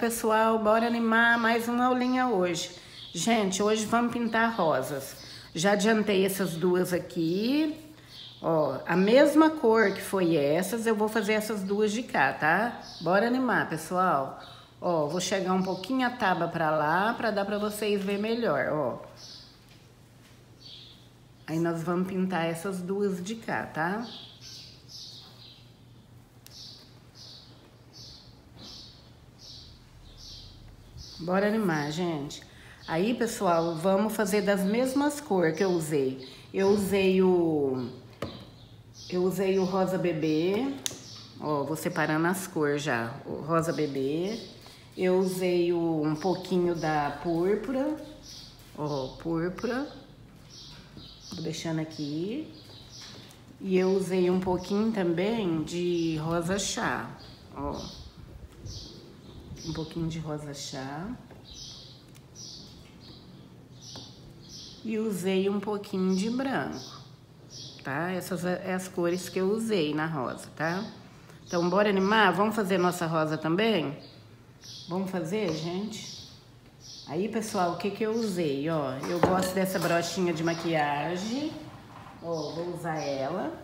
pessoal, bora animar mais uma aulinha hoje. Gente, hoje vamos pintar rosas. Já adiantei essas duas aqui. Ó, a mesma cor que foi essas, eu vou fazer essas duas de cá, tá? Bora animar, pessoal. Ó, vou chegar um pouquinho a tábua pra lá, pra dar pra vocês verem melhor, ó. Aí nós vamos pintar essas duas de cá, tá? Bora animar, gente. Aí, pessoal, vamos fazer das mesmas cores que eu usei. Eu usei o rosa bebê. Ó, vou separando as cores já. O rosa bebê. Eu usei um pouquinho da púrpura. Ó, púrpura. Vou deixando aqui. E eu usei um pouquinho também de rosa chá. Ó. Um pouquinho de rosa chá. E usei um pouquinho de branco, tá? Essas são as cores que eu usei na rosa, tá? Então, bora animar? Vamos fazer nossa rosa também? Vamos fazer, gente? Aí, pessoal, o que que eu usei, ó? Eu gosto dessa brochinha de maquiagem. Ó, vou usar ela.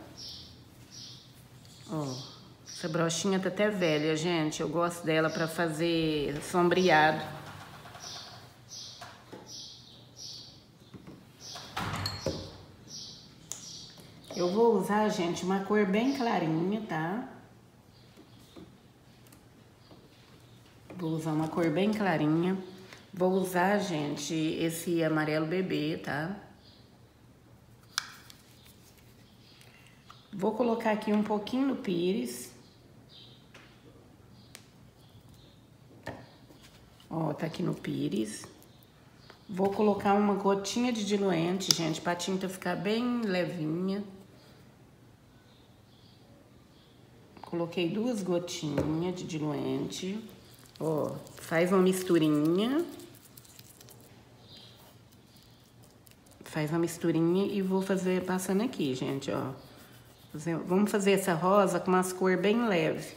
Ó, essa brochinha tá até velha, gente. Eu gosto dela pra fazer sombreado. Eu vou usar, gente, uma cor bem clarinha, tá? Vou usar uma cor bem clarinha. Vou usar, gente, esse amarelo bebê, tá? Vou colocar aqui um pouquinho no pires. Ó, tá aqui no pires. Vou colocar uma gotinha de diluente, gente, pra tinta ficar bem levinha. Coloquei 2 gotinhas de diluente. Ó, faz uma misturinha. Faz uma misturinha e vou fazer passando aqui, gente, ó. Vamos fazer essa rosa com umas cores bem leves.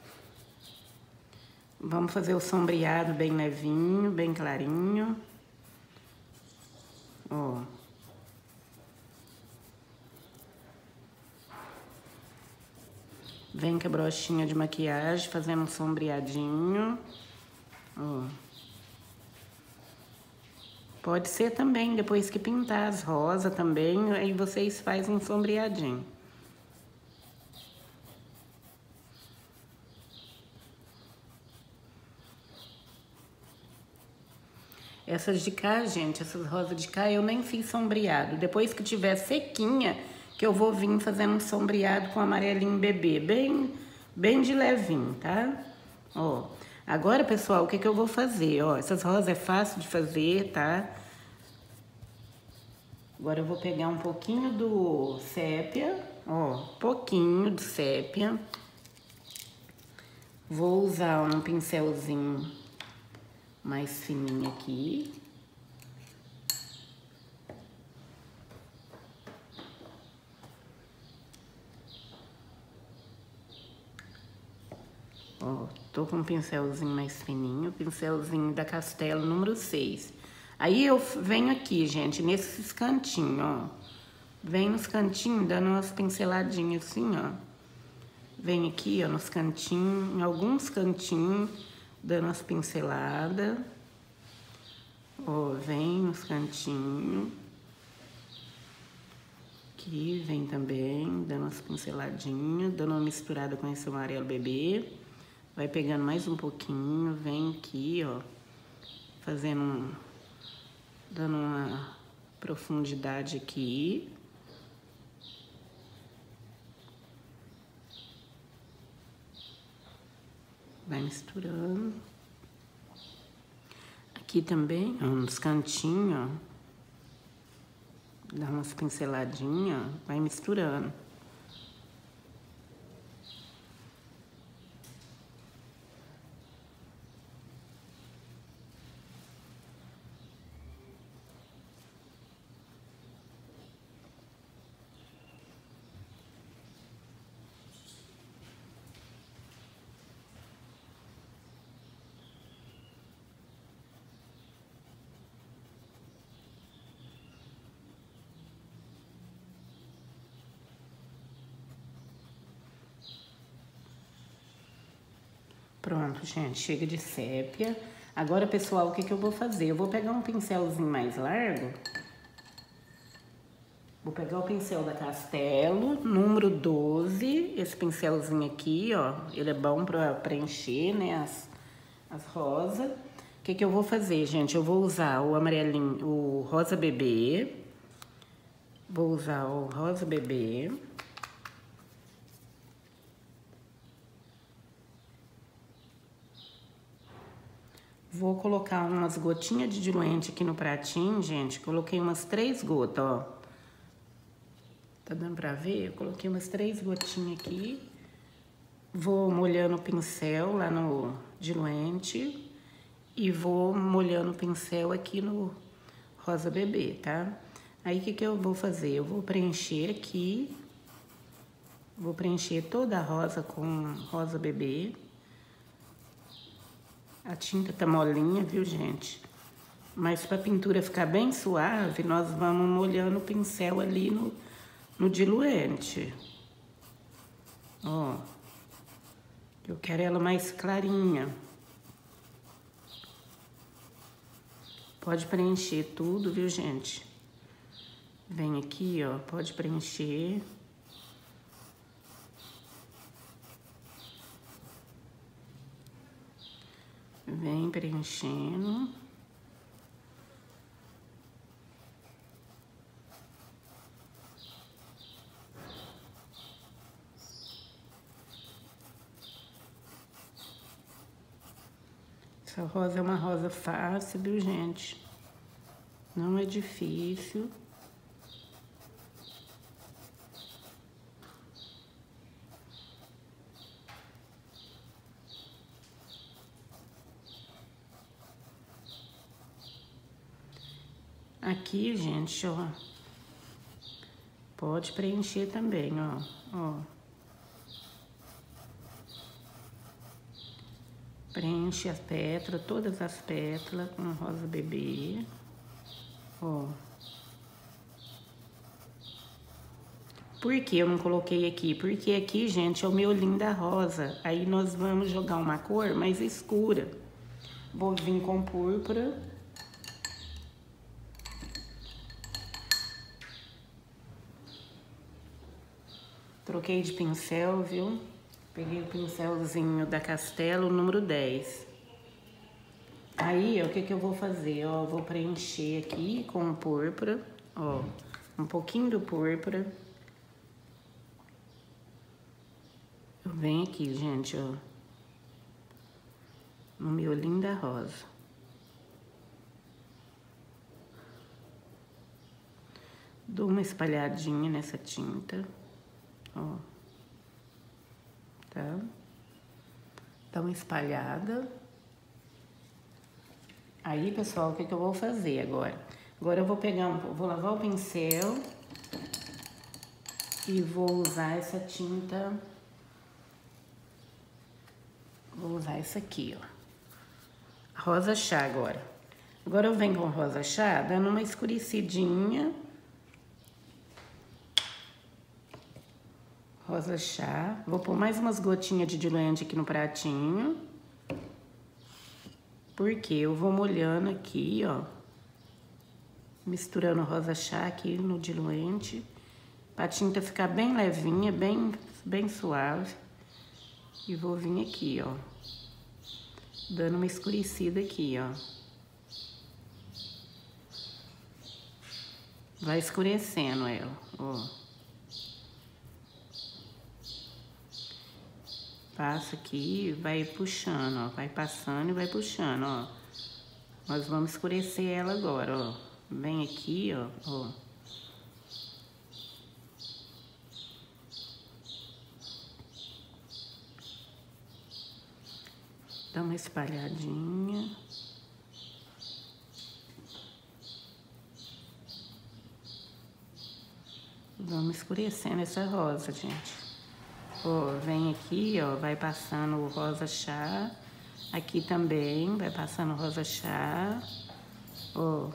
Vamos fazer o sombreado bem levinho, bem clarinho. Ó. Vem com a brochinha de maquiagem, fazendo um sombreadinho. Ó. Pode ser também, depois que pintar as rosas também, aí vocês fazem um sombreadinho. Essas de cá, gente, essas rosas de cá, eu nem fiz sombreado. Depois que tiver sequinha, que eu vou vir fazendo um sombreado com amarelinho bebê, bem de levinho, tá? Ó, agora, pessoal, o que que eu vou fazer? Ó, essas rosas é fácil de fazer, tá? Agora eu vou pegar um pouquinho do sépia, ó, pouquinho de sépia. Vou usar um pincelzinho mais fininho aqui. Ó, tô com um pincelzinho mais fininho, pincelzinho da Castelo número 6. Aí eu venho aqui, gente, nesses cantinhos, ó. Vem nos cantinhos, dando umas pinceladinhas assim, ó. Vem aqui, ó, nos cantinhos, em alguns cantinhos, dando umas pinceladas. Ó, vem nos cantinhos. Aqui, vem também, dando umas pinceladinhas, dando uma misturada com esse amarelo bebê. Vai pegando mais um pouquinho, vem aqui, ó, fazendo dando uma profundidade aqui. Vai misturando. Aqui também, ó, nos cantinhos, ó, dá umas pinceladinhas, ó, vai misturando. Pronto, gente, chega de sépia. Agora, pessoal, o que eu vou fazer? Eu vou pegar um pincelzinho mais largo. Vou pegar o pincel da Castelo, número 12. Esse pincelzinho aqui, ó, ele é bom pra preencher, né, as rosas. O que eu vou fazer, gente? Eu vou usar o amarelinho, o rosa bebê. Vou usar o rosa bebê. Vou colocar umas gotinhas de diluente aqui no pratinho, gente. Coloquei umas 3 gotas, ó. Tá dando pra ver? Eu coloquei umas 3 gotinhas aqui. Vou molhando o pincel lá no diluente. E vou molhando o pincel aqui no rosa bebê, tá? Aí, o que eu vou fazer? Eu vou preencher aqui. Vou preencher toda a rosa com rosa bebê. A tinta tá molinha, viu, gente? Mas pra pintura ficar bem suave, nós vamos molhando o pincel ali no diluente. Ó. Eu quero ela mais clarinha. Pode preencher tudo, viu, gente? Vem aqui, ó, pode preencher. Vem preenchendo. Essa rosa é uma rosa fácil, viu, gente? Não é difícil. Aqui, gente, ó. Pode preencher também, ó. Ó. Preenche as pétalas, todas as pétalas com rosa bebê. Ó. Por que eu não coloquei aqui? Porque aqui, gente, é o meu linda rosa. Aí nós vamos jogar uma cor mais escura. Vou vir com púrpura. Troquei de pincel, viu? Peguei o pincelzinho da Castelo, número 10. Aí, ó, o que eu vou fazer? Ó, vou preencher aqui com púrpura, ó, um pouquinho do púrpura. Eu venho aqui, gente, ó, no miolinho da rosa. Dou uma espalhadinha nessa tinta, ó, tá? Dá uma espalhada. Aí, pessoal, o que eu vou fazer agora? Agora eu vou pegar, vou lavar o pincel e vou usar essa tinta. Vou usar essa aqui, ó. Rosa chá agora. Agora eu venho com rosa chá, dando uma escurecidinha. Rosa chá. Vou pôr mais umas gotinhas de diluente aqui no pratinho. Porque eu vou molhando aqui, ó. Misturando rosa chá aqui no diluente. Pra tinta ficar bem levinha, bem suave. E vou vir aqui, ó. Dando uma escurecida aqui, ó. Vai escurecendo ela, ó. Passa aqui, vai puxando, ó. Vai passando e vai puxando, ó. Nós vamos escurecer ela agora, ó. Vem aqui, ó, ó. Dá uma espalhadinha. Vamos escurecendo essa rosa, gente. Ó, vem aqui, ó, vai passando o rosa chá. Aqui também vai passando o rosa chá. Ó.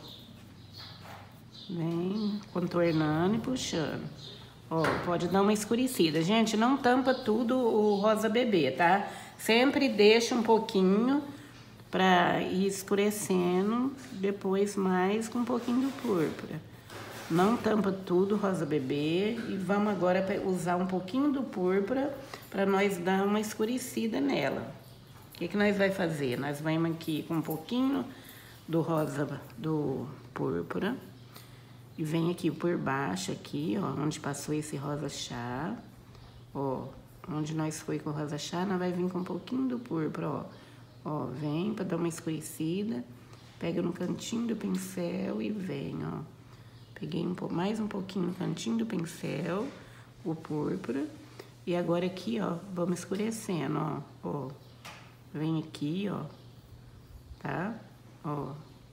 Vem contornando e puxando. Ó, pode dar uma escurecida. Gente, não tampa tudo o rosa bebê, tá? Sempre deixa um pouquinho pra ir escurecendo, depois mais com um pouquinho do púrpura. Não tampa tudo, rosa bebê. E vamos agora usar um pouquinho do púrpura para nós dar uma escurecida nela. O que nós vai fazer? Nós vamos aqui com um pouquinho do rosa do púrpura e vem aqui por baixo aqui, ó, onde passou esse rosa chá, ó, onde nós foi com o rosa chá, nós vai vir com um pouquinho do púrpura, ó, vem para dar uma escurecida, pega no cantinho do pincel e vem, ó, peguei mais um pouquinho no cantinho do pincel, o púrpura, e agora aqui, ó, vamos escurecendo, ó, vem aqui, ó, tá, ó.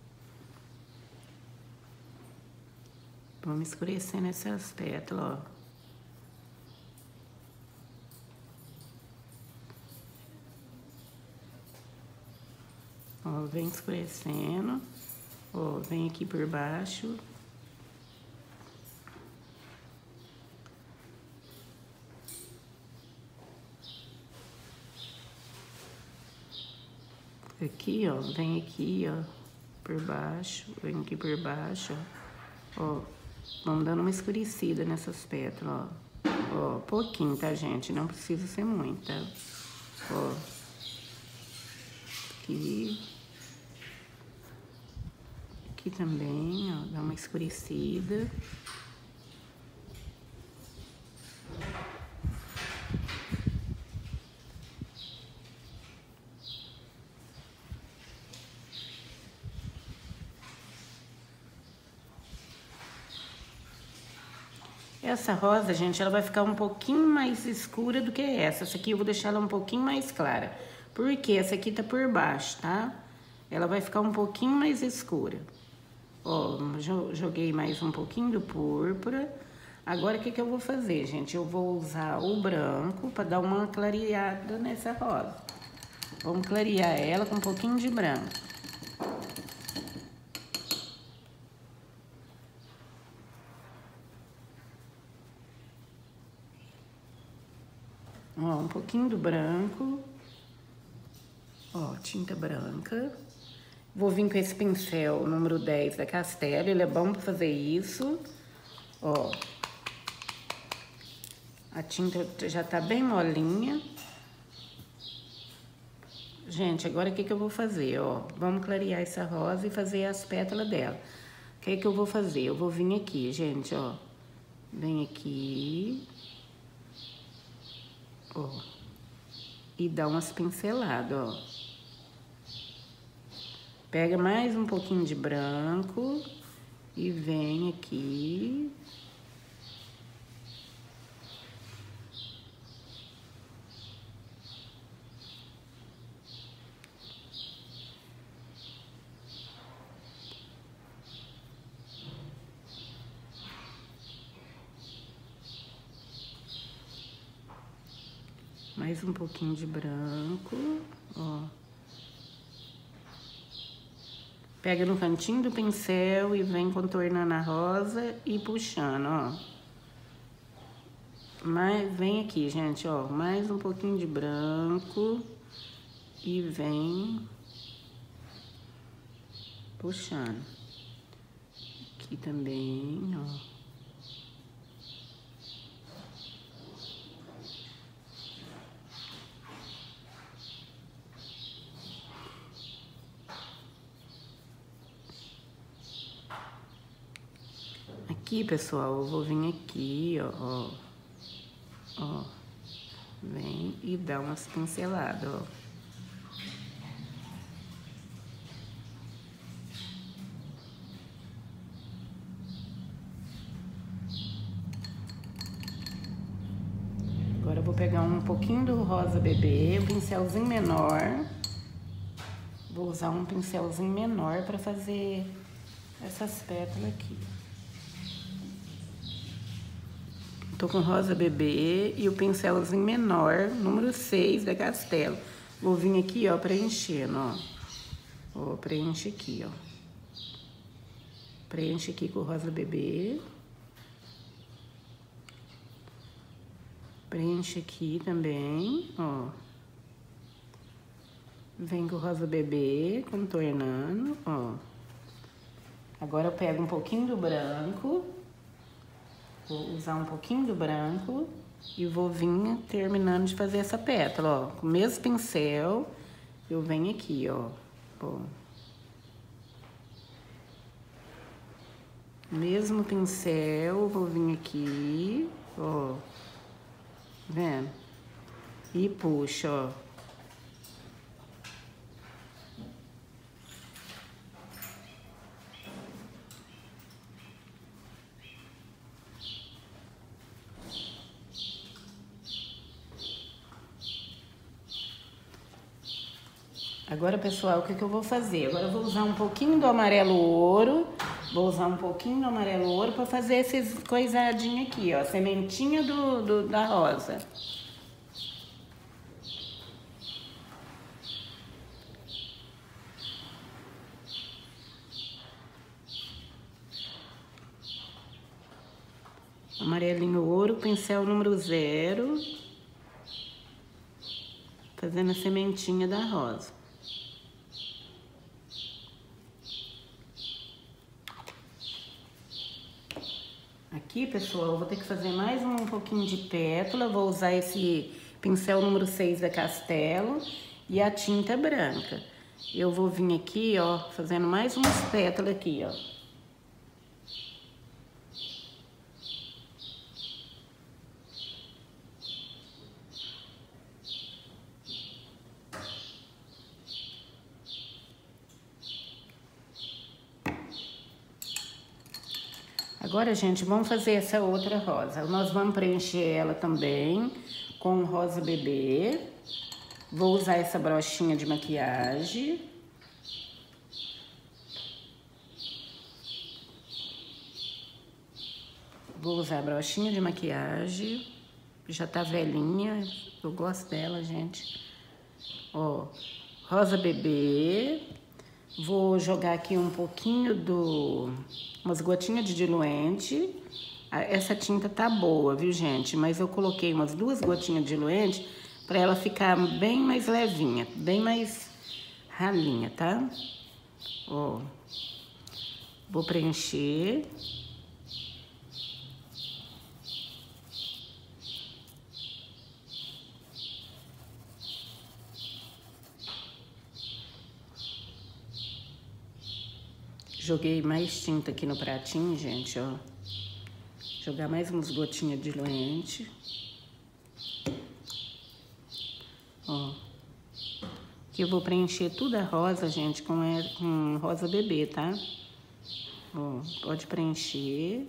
Vamos escurecendo essas pétalas, ó. Ó, vem escurecendo, ó, vem aqui por baixo. Aqui, ó, vem aqui, ó, por baixo, vem aqui por baixo, ó. Vamos dando uma escurecida nessas pétalas, ó. Ó, pouquinho, tá, gente? Não precisa ser muito, tá? Ó. Aqui. Aqui também, ó. Dá uma escurecida. Essa rosa, gente, ela vai ficar um pouquinho mais escura do que essa. Essa aqui eu vou deixar ela um pouquinho mais clara. Porque essa aqui tá por baixo, tá? Ela vai ficar um pouquinho mais escura. Ó, joguei mais um pouquinho do púrpura. Agora, o que eu vou fazer, gente? Eu vou usar o branco pra dar uma clareada nessa rosa. Vamos clarear ela com um pouquinho de branco. Ó, um pouquinho do branco. Ó, tinta branca. Vou vir com esse pincel número 10 da Castelo. Ele é bom pra fazer isso. Ó. A tinta já tá bem molinha. Gente, agora o que eu vou fazer, ó? Vamos clarear essa rosa e fazer as pétalas dela. O que eu vou fazer? Eu vou vir aqui, gente, ó. Vem aqui. Ó, e dá umas pinceladas, ó. Pega mais um pouquinho de branco e vem aqui. Mais um pouquinho de branco, ó. Pega no cantinho do pincel e vem contornando a rosa e puxando, ó. Vem aqui, gente, ó. Mais um pouquinho de branco e vem puxando. Aqui também, ó. Aqui, pessoal, eu vou vir aqui, ó, ó, vem e dá umas pinceladas, ó. Agora eu vou pegar um pouquinho do rosa bebê, um pincelzinho menor. Vou usar um pincelzinho menor para fazer essas pétalas aqui. Tô com rosa bebê e o pincelzinho menor, número 6 da Castelo. Vou vir aqui, ó, preenchendo, ó. Ó, preenche aqui, ó. Preenche aqui com o rosa bebê. Preenche aqui também, ó. Vem com o rosa bebê, contornando, ó. Agora eu pego um pouquinho do branco. Vou usar um pouquinho do branco e vou vir terminando de fazer essa pétala, ó. Com o mesmo pincel, eu venho aqui, ó. Mesmo pincel, vou vir aqui, ó. Vendo? E puxo, ó. Agora, pessoal, o que eu vou fazer? Agora eu vou usar um pouquinho do amarelo ouro. Vou usar um pouquinho do amarelo ouro para fazer esses coisadinhos aqui, ó. Sementinha da rosa. Amarelinho ouro, pincel número 0. Fazendo a sementinha da rosa. Aqui, pessoal, eu vou ter que fazer mais um pouquinho de pétala. Vou usar esse pincel número 6 da Castelo e a tinta branca. Eu vou vir aqui, ó, fazendo mais umas pétalas aqui, ó. Agora, gente, vamos fazer essa outra rosa. Nós vamos preencher ela também com rosa bebê. Vou usar essa brochinha de maquiagem. Vou usar a brochinha de maquiagem. Já tá velhinha, eu gosto dela, gente. Ó, rosa bebê. Vou jogar aqui um pouquinho umas gotinhas de diluente. Essa tinta tá boa, viu, gente? Mas eu coloquei umas 2 gotinhas de diluente para ela ficar bem mais levinha, bem mais ralinha, tá? Ó, vou preencher. Joguei mais tinta aqui no pratinho, gente, ó. Jogar mais umas gotinhas de diluente. Ó. Aqui eu vou preencher tudo a rosa, gente, com rosa bebê, tá? Ó, pode preencher.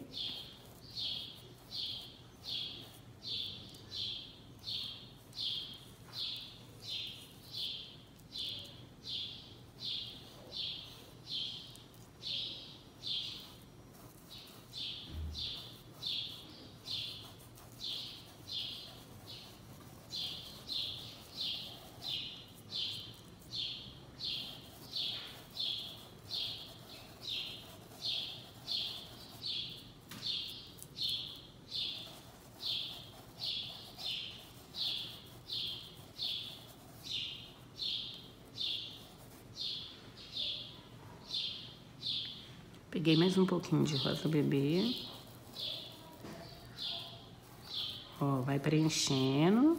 Peguei mais um pouquinho de rosa bebê. Ó, vai preenchendo.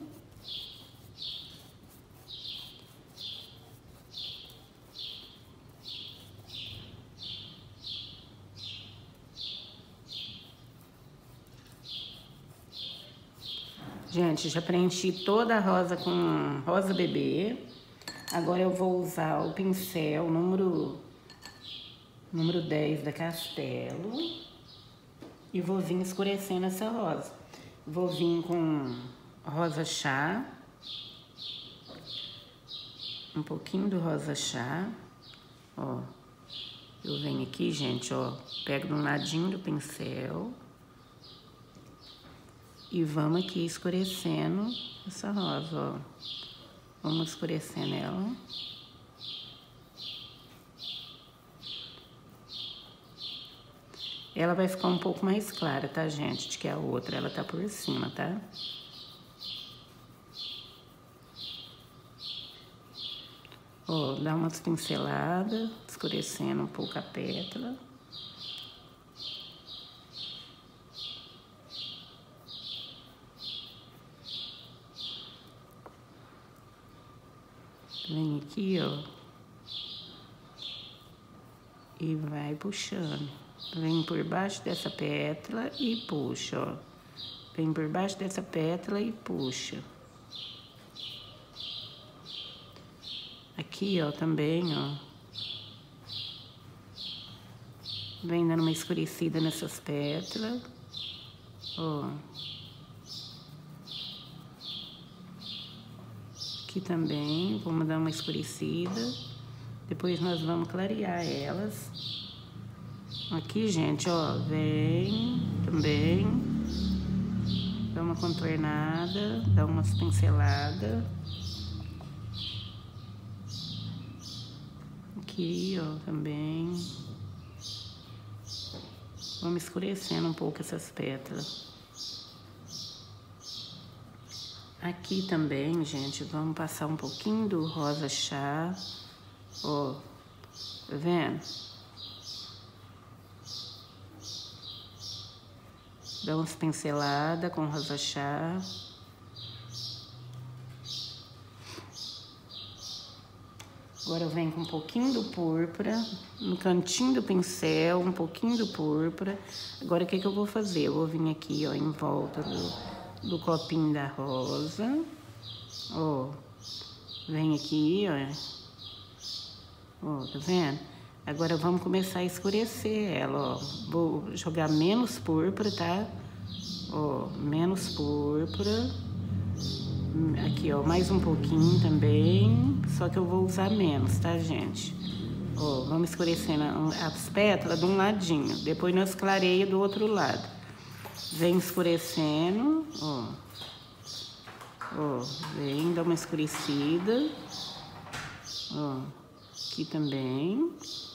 Gente, já preenchi toda a rosa com rosa bebê. Agora eu vou usar o pincel número 10 da Castelo e vou vir escurecendo essa rosa. Vou vir com rosa chá, um pouquinho do rosa chá, ó. Eu venho aqui, gente, ó, pego de um ladinho do pincel e vamos aqui escurecendo essa rosa, ó. Vamos escurecendo ela. Ela vai ficar um pouco mais clara, tá, gente? Do que a outra. Ela tá por cima, tá? Ó, dá umas pinceladas, escurecendo um pouco a pétala. Vem aqui, ó. E vai puxando. Vem por baixo dessa pétala e puxa, ó. Vem por baixo dessa pétala e puxa. Aqui, ó, também, ó. Vem dando uma escurecida nessas pétalas. Ó. Aqui também, vamos dar uma escurecida. Depois nós vamos clarear elas. Aqui, gente, ó, vem também. Dá uma contornada, dá umas pinceladas. Aqui, ó, também. Vamos escurecendo um pouco essas pétalas. Aqui também, gente, vamos passar um pouquinho do rosa chá. Ó, tá vendo? Dá umas pinceladas com rosa chá. Agora eu venho com um pouquinho do púrpura, no cantinho do pincel, um pouquinho do púrpura. Agora o que eu vou fazer? Eu vou vir aqui, ó, em volta do copinho da rosa. Ó, vem aqui, ó. Ó, tá vendo? Agora vamos começar a escurecer ela, ó. Vou jogar menos púrpura, tá? Ó, menos púrpura. Aqui, ó, mais um pouquinho também, só que eu vou usar menos, tá, gente? Ó, vamos escurecendo as pétalas de um ladinho, depois nós clareia do outro lado. Vem escurecendo, ó. Ó, vem, dá uma escurecida. Ó, aqui também.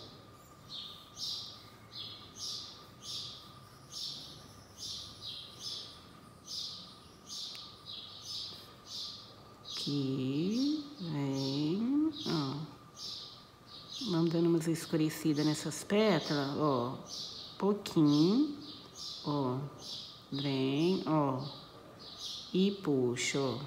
Aqui, vem, ó. Vamos dando umas escurecidas nessas pétalas, ó. Pouquinho, ó. Vem, ó. E puxa, ó.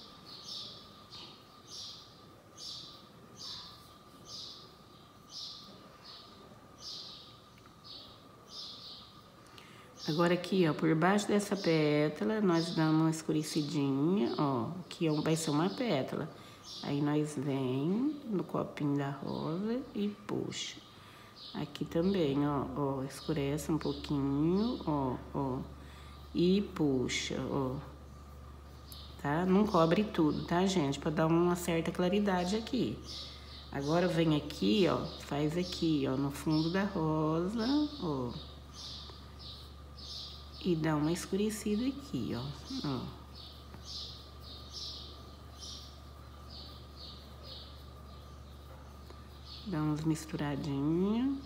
Agora aqui, ó, por baixo dessa pétala, nós damos uma escurecidinha, ó. Aqui vai ser uma pétala. Aí nós vem no copinho da rosa e puxa. Aqui também, ó, escurece um pouquinho, ó. E puxa, ó. Tá? Não cobre tudo, tá, gente? Pra dar uma certa claridade aqui. Agora vem aqui, ó, faz aqui, ó, no fundo da rosa, ó. E dá uma escurecida aqui, ó. Dá umas misturadinhas.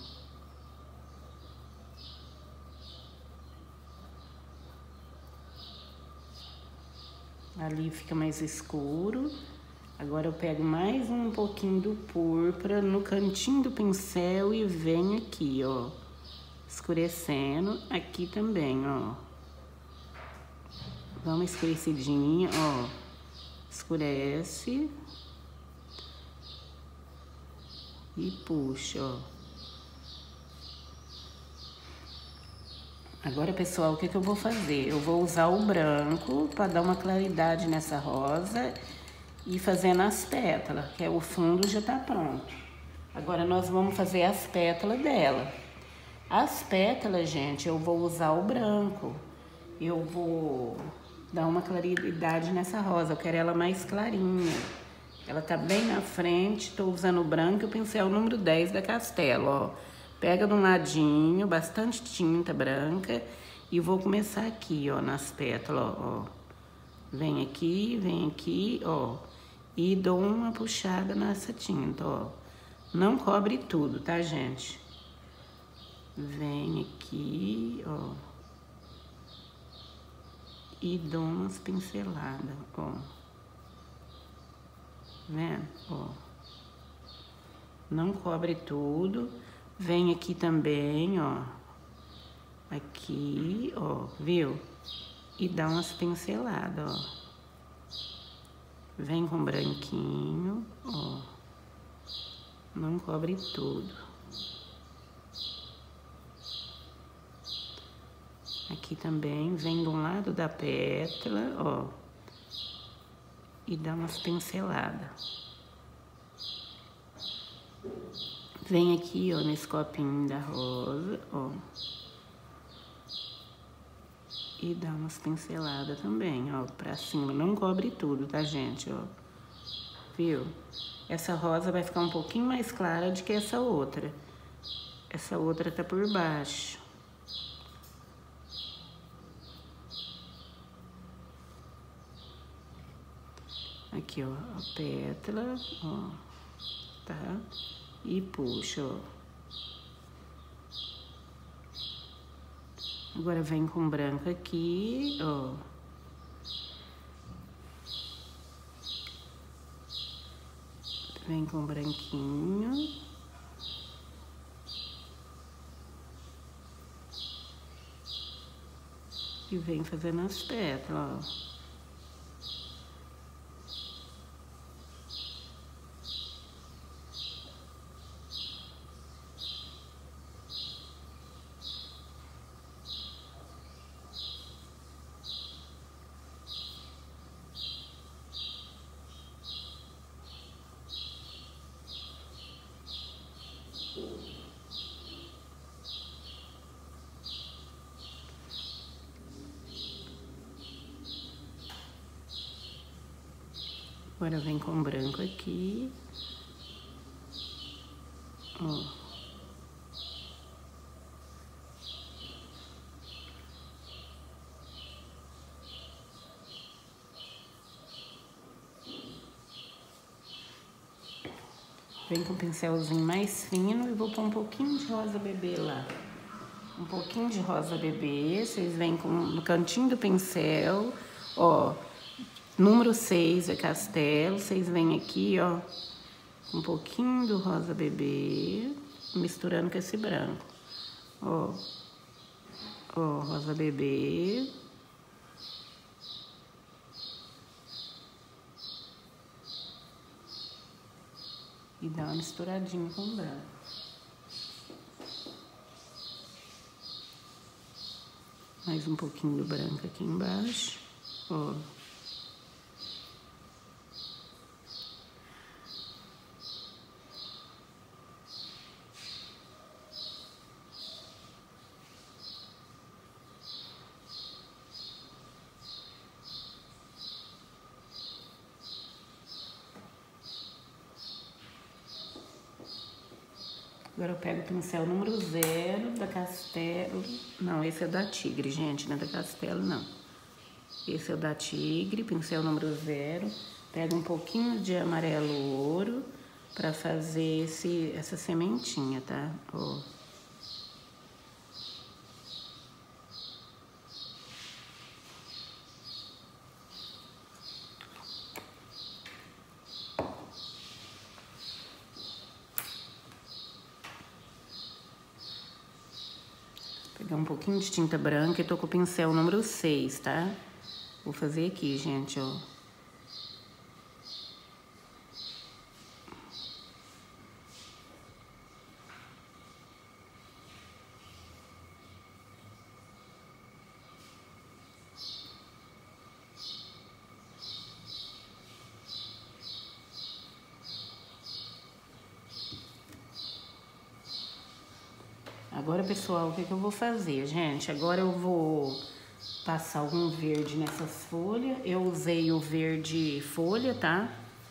Ali fica mais escuro. Agora eu pego mais um pouquinho do púrpura no cantinho do pincel e venho aqui, ó. Escurecendo aqui também, ó. Dá uma escurecidinha, ó. Escurece. E puxa, ó. Agora, pessoal, o que eu vou fazer? Eu vou usar o branco para dar uma claridade nessa rosa e fazendo as pétalas, que é o fundo já tá pronto. Agora nós vamos fazer as pétalas dela. As pétalas, gente, eu vou usar o branco. Eu vou dar uma claridade nessa rosa. Eu quero ela mais clarinha. Ela tá bem na frente. Tô usando o branco e o pincel número 10 da Castelo, ó. Pega de um ladinho, bastante tinta branca. E vou começar aqui, ó, nas pétalas, ó. Vem aqui, ó. E dou uma puxada nessa tinta, ó. Não cobre tudo, tá, gente? Vem aqui, ó. E dou umas pinceladas, ó. Vendo? Ó. Não cobre tudo. Vem aqui também, ó. Aqui, ó, viu? E dá umas pinceladas, ó. Vem com branquinho, ó. Não cobre tudo. Aqui também, vem de um lado da pétala, ó. E dá umas pinceladas. Vem aqui, ó, nesse copinho da rosa, ó. E dá umas pinceladas também, ó, pra cima. Não cobre tudo, tá, gente, ó. Viu? Essa rosa vai ficar um pouquinho mais clara do que essa outra. Essa outra tá por baixo. Aqui, ó, a pétala, ó, tá? E puxa, ó. Agora vem com branco aqui, ó. Vem com branquinho. E vem fazendo as pétalas, ó. Agora vem com branco aqui, ó. Vem com o pincelzinho mais fino e vou pôr um pouquinho de rosa bebê lá. Um pouquinho de rosa bebê, vocês vêm no cantinho do pincel, ó. Número 6 é castelo, vocês vêm aqui, ó, um pouquinho do rosa bebê, misturando com esse branco. Ó, ó, rosa bebê. E dá uma misturadinha com o branco. Mais um pouquinho do branco aqui embaixo, ó. Agora eu pego o pincel número 0 da Castelo. Não, esse é da Tigre, gente, não é da Castelo, não. Esse é o da Tigre, pincel número 0. Pego um pouquinho de amarelo ouro pra fazer essa sementinha, tá? Ó. Pegar um pouquinho de tinta branca e tô com o pincel número 6, tá? Vou fazer aqui, gente, ó. Agora, pessoal, o que eu vou fazer, gente? Agora eu vou passar algum verde nessas folhas. Eu usei o verde folha, tá?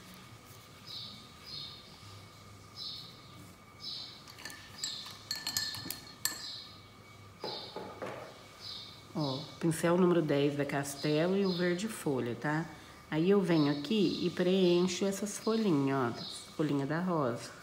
Ó, pincel número 10 da Castelo e o verde folha, tá? Aí eu venho aqui e preencho essas folhinhas, ó, folhinha da rosa.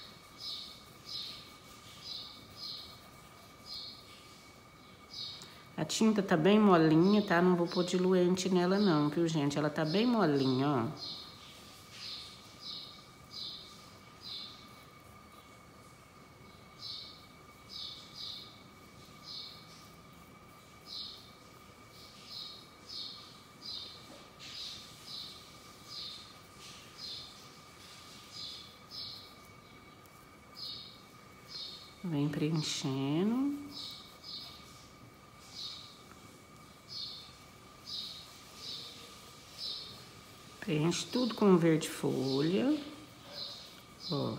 A tinta tá bem molinha, tá? Não vou pôr diluente nela não, viu, gente? Ela tá bem molinha, ó. Vem preenchendo. Preenche tudo com verde folha. Ó.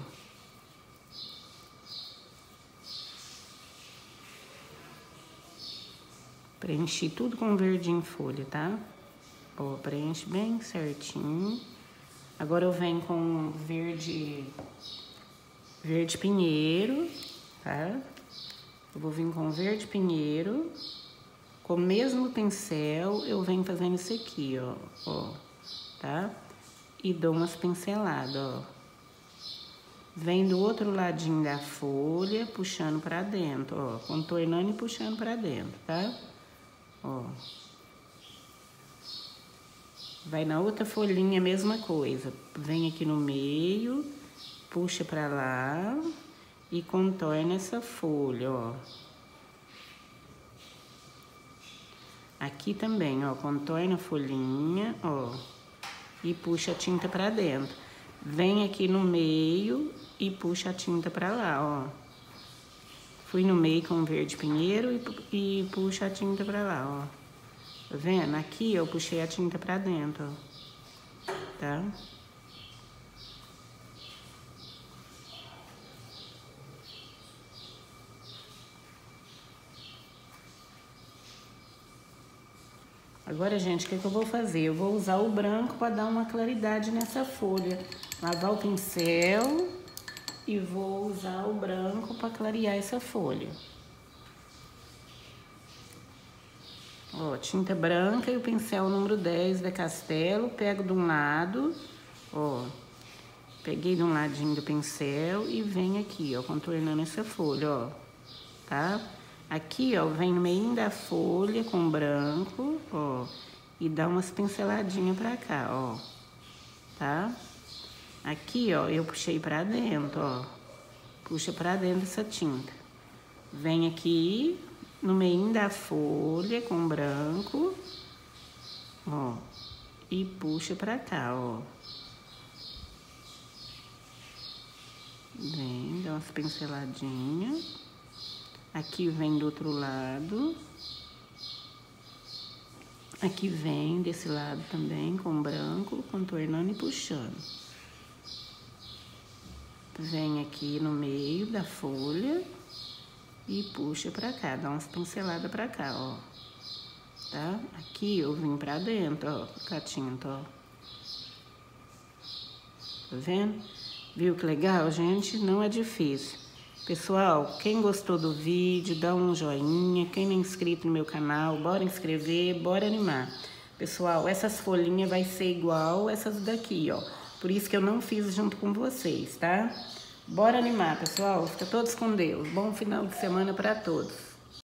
Preenchi tudo com verde em folha, tá? Ó, preenche bem certinho. Agora eu venho com verde pinheiro, tá? Eu vou vir com verde pinheiro. Com o mesmo pincel, eu venho fazendo isso aqui, ó, tá? E dou umas pinceladas, ó. Vem do outro ladinho da folha, puxando pra dentro, ó. Contornando e puxando pra dentro, tá? Ó. Vai na outra folhinha, a mesma coisa. Vem aqui no meio, puxa pra lá e contorna essa folha, ó. Aqui também, ó, contorna a folhinha, ó, e puxa a tinta pra dentro. Vem aqui no meio e puxa a tinta pra lá, ó. Fui no meio com verde pinheiro e puxa a tinta pra lá, ó. Tá vendo? Aqui eu puxei a tinta pra dentro, ó. Tá? Agora, gente, o que eu vou fazer? Eu vou usar o branco para dar uma claridade nessa folha. Lavar o pincel e vou usar o branco para clarear essa folha. Ó, tinta branca e o pincel número 10 da Castelo. Pego de um lado, ó. Peguei de um ladinho do pincel e venho aqui, ó, contornando essa folha, ó. Tá? Aqui, ó, vem no meio da folha com branco, ó, e dá umas pinceladinhas pra cá, ó, tá? Aqui, ó, eu puxei pra dentro, ó, puxa pra dentro essa tinta. Vem aqui no meio da folha com branco, ó, e puxa pra cá, ó. Vem, dá umas pinceladinhas. Aqui vem do outro lado. Aqui vem desse lado também, com branco, contornando e puxando. Vem aqui no meio da folha e puxa pra cá, dá umas pinceladas pra cá, ó. Tá? Aqui eu vim pra dentro, ó, com a tinta, ó. Tá vendo? Viu que legal, gente? Não é difícil. Pessoal, quem gostou do vídeo, dá um joinha. Quem não é inscrito no meu canal, bora inscrever, bora animar. Pessoal, essas folhinhas vai ser igual essas daqui, ó. Por isso que eu não fiz junto com vocês, tá? Bora animar, pessoal. Fica todos com Deus. Bom final de semana pra todos.